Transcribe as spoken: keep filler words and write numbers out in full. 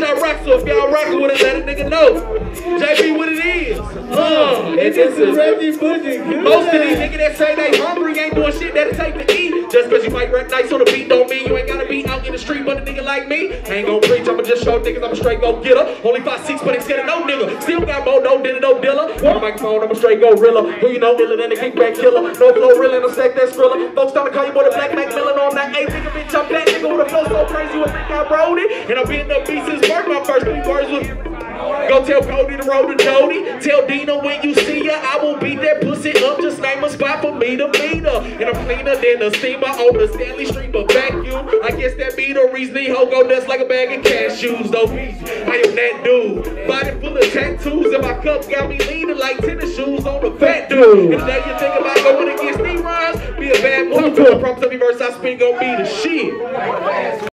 I rock, so if y'all rockin' with it, let a nigga know. J B, what it is. Uh, and this is Reggie Bougie. most of these niggas that say they hungry ain't doing shit that it take to eat. Just cause you might rap nice on the beat don't mean you ain't gotta be out in the street. But a nigga like me, I ain't gon' preach, I'ma just show niggas I'm a straight go getter. Only five six, but ain't scared of no nigga. Still got more, no dinner, no dealer. On the microphone, I'm a straight gorilla. Who you know, iller than a kickback killer. No flow, real and no stack that thriller. Folks starting to call you boy the Black Mac Miller on that eight nigga, bitch. I'm that nigga with a flow so crazy you would think I wrote it. And I'm being the beat since birth. My first three words was go tell Cody to roll the Jody. Tell Dina when you see her, I will beat that pussy up. Just name a spot for me to meet her. And I'm cleaner than a steamer on the Stanley Street, but vacuum. I guess that be the reason these hoe go nuts like a bag of cashews. Though I am that dude, body full of tattoos, and my cup got me leaning like tennis shoes on a fat dude. And now you think about going against these rhymes, be a bad motherfucker. I promise every verse I speak gon' be the shit.